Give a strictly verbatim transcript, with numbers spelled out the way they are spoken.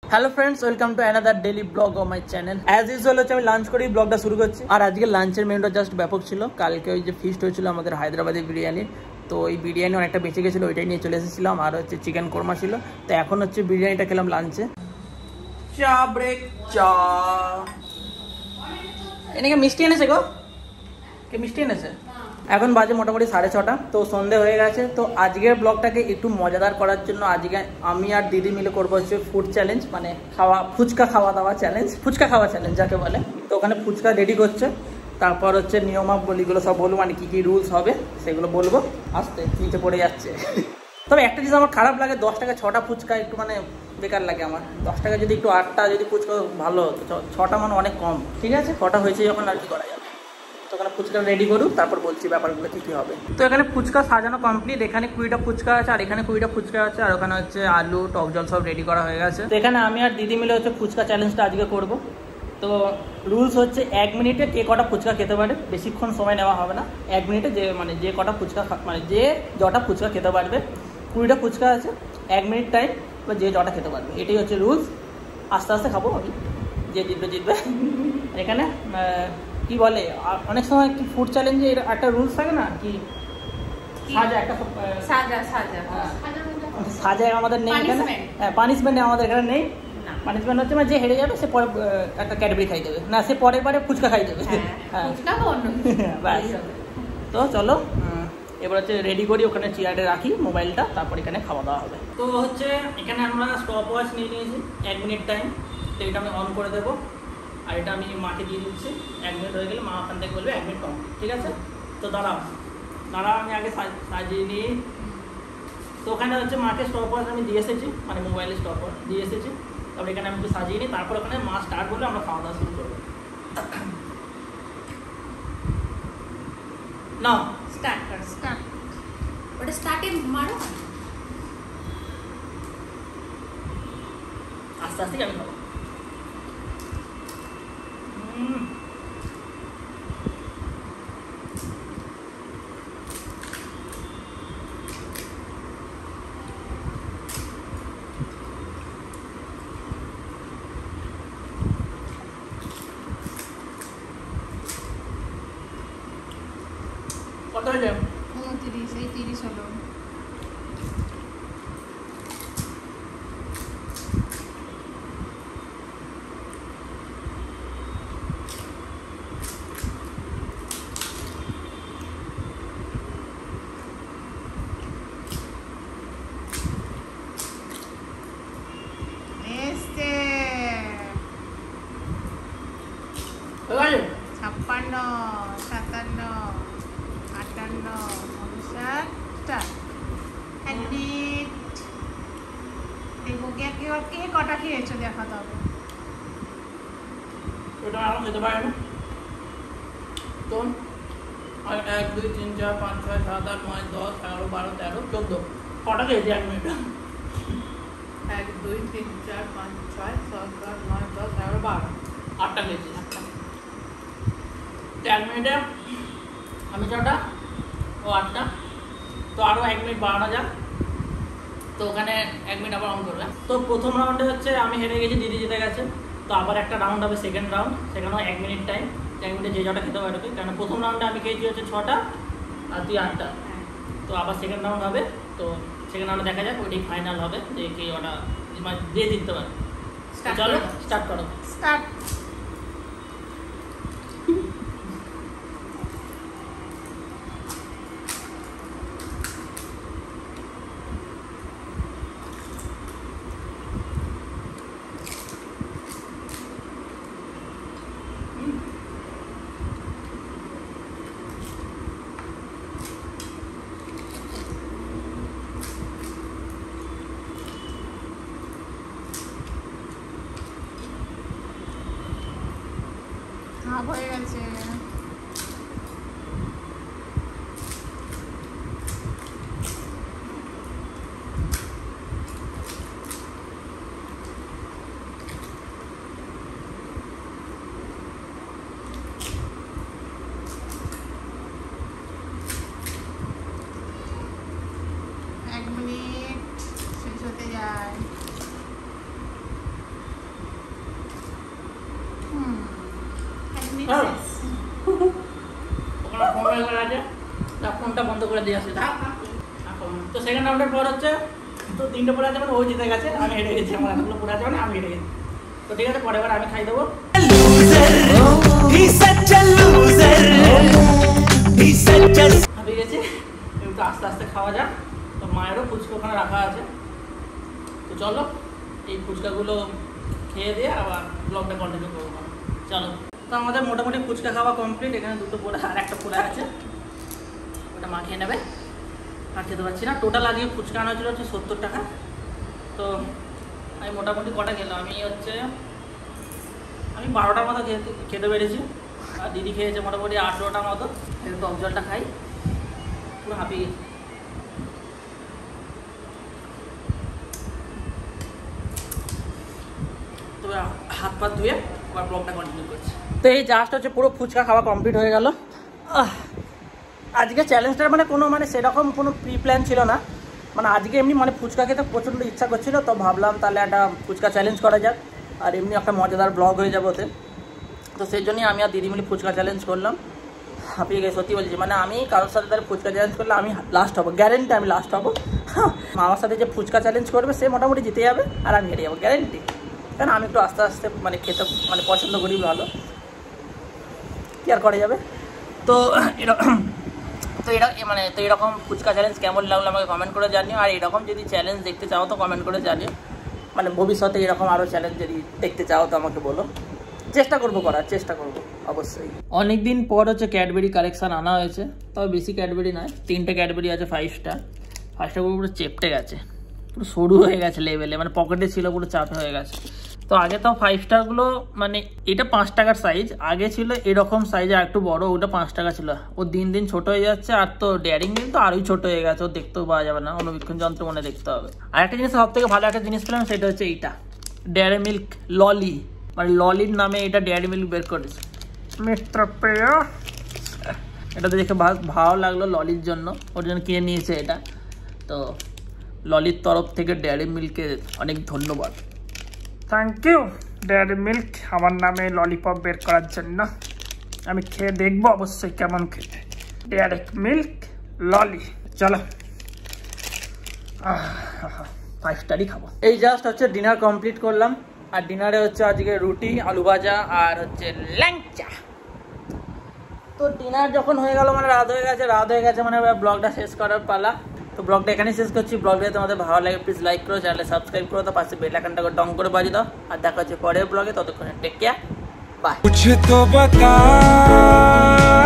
Hello friends, welcome to another daily blog of my channel. As usual হচ্ছে আমি lunch করেই ব্লগটা শুরু করছি। আর আজকে লাঞ্চের মেনুটা জাস্ট ব্যাপক ছিল। কালকে ওই যে ফিস্ট হয়েছিল আমাদের হায়দ্রাবাদি বিরিয়ানি, তো ওই বিরিয়ানি অনেকটা বেঁচে গেছিলো, ওইটাই নিয়ে চলে এসেছিলাম। আর হচ্ছে চিকেন কোরমা ছিল। তো এখন হচ্ছে বিরিয়ানিটা খেলাম লাঞ্চে। চা ব্রেক চা। এনেকে মিষ্টি এনেছে গো, কে মিষ্টি এনেছে? এখন বাজে মোটামুটি সাড়ে ছটা, তো সন্ধে হয়ে গেছে। তো আজকের ব্লগটাকে একটু মজাদার করার জন্য আজকে আমি আর দিদি মিলে করবো হচ্ছে ফুড চ্যালেঞ্জ, মানে খাওয়া ফুচকা খাওয়া দাওয়া চ্যালেঞ্জ, ফুচকা খাওয়া চ্যালেঞ্জ যাকে বলে। তো ওখানে ফুচকা রেডি করছে, তারপর হচ্ছে নিয়মাবলীগুলো সব বলবো, মানে কী কী রুলস হবে সেগুলো বলবো। আসতে নিচে পড়ে যাচ্ছে। তবে একটা জিনিস আমার খারাপ লাগে, দশ টাকা ছটা ফুচকা একটু মানে বেকার লাগে আমার। দশ টাকা যদি একটু আটটা যদি ফুচকা ভালো হতো, ছটা মানে অনেক কম। ঠিক আছে, ছটা হয়েছে যখন আর কি করা যাবে। তো এখানে ফুচকা রেডি করুক, তারপর বলছি ব্যাপারগুলো কী কী হবে। তো এখানে ফুচকা সাজানো কমপ্লিট। এখানে কুড়িটা ফুচকা আছে, আর এখানে কুড়িটা ফুচকা আছে, আর ওখানে হচ্ছে আলু টক জল সব রেডি করা হয়ে গেছে। তো এখানে আমি আর দিদি মিলে হচ্ছে ফুচকা চ্যালেঞ্জটা আজকে করব। তো রুলস হচ্ছে এক মিনিটে কে কটা ফুচকা খেতে পারে, বেশিক্ষণ সময় নেওয়া হবে না। এক মিনিটে যে মানে যে কটা ফুচকা মানে যে যটা ফুচকা খেতে পারবে, কুড়িটা ফুচকা আছে, এক মিনিট টাইম, বা যে যটা খেতে পারবে, এটাই হচ্ছে রুলস। আস্তে আস্তে খাবো আমি, যে জিতবে জিতবে। এখানে কি বলে অনেক সময় কি ফুড চ্যালেঞ্জে একটা রুলস থাকে না, কি সাজা একটা সাজা সাজা সাজা আমাদের নেই এখানে। হ্যাঁ, পানিশমেন্ট আমাদের এখানে নেই। পানিশমেন্ট হচ্ছে মানে যে হেরে যাবে সে পরে একটা ক্যাডবেরি খাই দেবে, না সে পরের পরে ফুচকা খাই দেবে। হ্যাঁ, তো চলো এবার হচ্ছে রেডি করি, ওখানে চেয়ারে রাখি মোবাইলটা, তারপর এখানে খাওয়া দাওয়া হবে। তো হচ্ছে এখানে আমরা স্টপ ওয়াচ নিয়ে নিয়েছি এক মিনিট টাইম। তো এটা আমি অন করে দেবো, আর এটা আমি মাকে দিয়ে দিচ্ছি। এক মিনিট হয়ে গেলে মা ওখান থেকে বলবে এক মিনিট কম। ঠিক আছে, তো দাঁড়াও দাঁড়াও আমি আগে সাজিয়ে নিই। তো ওখানে হচ্ছে মাকে স্টপ ওয়াচ আমি দিয়ে এসেছি, মানে মোবাইলে স্টপ ওয়াচ দিয়ে এসেছি। তারপরে এখানে আমি একটু সাজিয়ে নিই, তারপর ওখানে মা স্টার্ট করলে আমরা খাওয়া দাওয়া শুরু করবো। না স্টার্ট কর, স্টার্ট ওটা স্টার্টে মারো, আস্তে আস্তে আমি খাবো। কত হয়েছে? উনত্রিশ, এই তিরিশ হলো। ছাপ্পান্ন, সাতান্ন, আটান্ন, উনষাট। দেখবো কে কে কটা খেয়েছো দেখাতে হবে। ওটা আরো খেতে পারে না তো। এক দুই তিন চার পাঁচ ছয় সাত আট নয় দশ এগারো বারো তেরো চোদ্দ কটা খেয়েছি এক মিনিটে? এক দুই তিন চার পাঁচ ছয় সাত আট নয় দশ এগারো বারো, আটটা খেয়েছি। আটটা এক মিনিটে আমি ছটা, ও আটটা। তো আরও এক মিনিট বাড়ানো যাক। তো ওখানে এক মিনিট আবার অন করবে। তো প্রথম রাউন্ডে হচ্ছে আমি হেরে গেছি, দিদি জিতে গেছে। তো আবার একটা রাউন্ড হবে, সেকেন্ড রাউন্ড, সেখানেও এক মিনিট টাইম। এক মিনিটে যে যটা খেতে পারবে, কারণ প্রথম রাউন্ডে আমি খেয়েছি হচ্ছে ছটা আর তুই আটটা। তো আবার সেকেন্ড রাউন্ড হবে। তো সেকেন্ড রাউন্ডে দেখা যাক, ওইটাই ফাইনাল হবে যে কে ওটা দিয়ে দিতে পারে। চলো স্টার্ট করো। স্টার্ট। হয়ে গেছে। এক মিনিট শেষ হতে যায়। ফোনটা বন্ধ করে দিয়ে আসে। তো সেকেন্ড রাউন্ডের পর হচ্ছে তো তিনটে পড়ে আছে মানে ও জিতে গেছে, আমি হেরে গেছি। আমার এতগুলো পড়ে আছে মানে আমি হেরে গেছি। তো ঠিক আছে, পরের বার আমি খাই দেবো। ভাবি গেছি একটু আস্তে আস্তে খাওয়া যাক। তো মায়েরও ফুচকা ওখানে রাখা আছে, তো চলো এই ফুচকাগুলো খেয়ে দিয়ে আবার ব্লগটা কন্টিনিউ করবো। চলো, তো আমাদের মোটামুটি ফুচকা খাওয়া কমপ্লিট। এখানে দুটো পোড়া আর একটা পোড়া আছে, ওটা মা খেয়ে নেবে। আর খেতে পারছি না। টোটাল আজকে ফুচকা আনা হচ্ছিল হচ্ছে সত্তর টাকা। তো আমি মোটামুটি কটা খেলাম, আমি হচ্ছে আমি বারোটার মতো খেতে খেতে পেরেছি। আর দিদি খেয়েছে মোটামুটি আঠেরোটার মতো। একটু টক জলটা খাই, পুরো হাঁপিয়ে গেছি। তবে হাত পা ধুয়ে আবার ব্লগটা কন্টিনিউ করছি। তো এই জাস্ট হচ্ছে পুরো ফুচকা খাওয়া কমপ্লিট হয়ে গেল। আজকে চ্যালেঞ্জটার মানে কোনো মানে সেরকম কোনো প্রি প্ল্যান ছিল না। মানে আজকে এমনি মানে ফুচকা খেতে প্রচণ্ড ইচ্ছা করছিল, তো ভাবলাম তাহলে একটা ফুচকা চ্যালেঞ্জ করা যাক, আর এমনি একটা মজাদার ব্লগ হয়ে যাবে ওতে। তো সেই জন্যই আমি আর দিদি মিলে ফুচকা চ্যালেঞ্জ করলাম। হাঁপিয়ে গেছে সত্যি বলছি, মানে আমি কারোর সাথে তার ফুচকা চ্যালেঞ্জ করলে আমি লাস্ট হবো, গ্যারেন্টি আমি লাস্ট হবো। আমার সাথে যে ফুচকা চ্যালেঞ্জ করবে সে মোটামুটি জিতে যাবে আর আমি হেরে যাবো, গ্যারেন্টি। কারণ আমি একটু আস্তে আস্তে মানে খেতে মানে পছন্দ করি ভালো, কি আর করা যাবে। তো এরকম তো এরা মানে তো এরকম ফুচকা চ্যালেঞ্জ কেমন লাগলো আমাকে কমেন্ট করে জানিও। আর এরকম যদি চ্যালেঞ্জ দেখতে চাও তো কমেন্ট করে জানিও। মানে ভবিষ্যতে এরকম আরও চ্যালেঞ্জ যদি দেখতে চাও তো আমাকে বলো, চেষ্টা করবো করার, চেষ্টা করবো অবশ্যই। অনেক দিন পর হচ্ছে ক্যাডবেরি কালেকশান আনা হয়েছে, তবে বেশি ক্যাডবেরি নয়, তিনটে ক্যাডবেরি আছে ফাইভ স্টার। ফাইভ স্টারগুলো পুরো চেপটে গেছে, পুরো সরু হয়ে গেছে লেভেলে, মানে পকেটে ছিল পুরো চাপে হয়ে গেছে। তো আগে তো ফাইভ স্টারগুলো মানে এটা পাঁচ টাকার সাইজ, আগে ছিল এরকম সাইজে আর একটু বড়, ওটা পাঁচ টাকা ছিল। ও দিন দিন ছোট হয়ে যাচ্ছে, আর তো ডেয়ারিং মিল্ক তো আরোই ছোট হয়ে গেছে, ও দেখতেও পাওয়া যাবে না, অনুবীক্ষণ যন্ত্র মনে দেখতে হবে। আর একটা জিনিস সব থেকে ভালো একটা জিনিস পেলাম, সেটা হচ্ছে এইটা ডেয়ারি মিল্ক ললি, মানে ললির নামে এটা ডেয়ারি মিল্ক বের করেছে মিস্টার পেয়া। এটা তো দেখে ভালো লাগলো ললির জন্য, ওর জন্য কিনে নিয়েছে এটা। তো ললির তরফ থেকে ডেয়ারি মিল্কে অনেক ধন্যবাদ, থ্যাংক ইউ ডেয়ারি মিল্ক আমার নামে ললিপপ বের করার জন্য। আমি খেয়ে দেখবো অবশ্যই কেমন খেতে ডেয়ারি মিল্ক ললি। চলো ফাইভ স্টারই খাবো। এই জাস্ট হচ্ছে ডিনার কমপ্লিট করলাম, আর ডিনারে হচ্ছে আজকে রুটি আলু ভাজা আর হচ্ছে ল্যাংচা। তো ডিনার যখন হয়ে গেল মানে রাত হয়ে গেছে, রাত হয়ে গেছে মানে ব্লগটা শেষ করার পালা। তো ব্লগটা এখানেই শেষ করছি। ব্লগটা তোমাদের ভালো লাগে প্লিজ লাইক করো, চ্যানেলে সাবস্ক্রাইব করো, তো পাশে বেল আইকনটাকে ডং করে বাজিয়ে দাও। আর দেখা হচ্ছে পরের ব্লগে, ততক্ষণে টেক কেয়ার, বাই।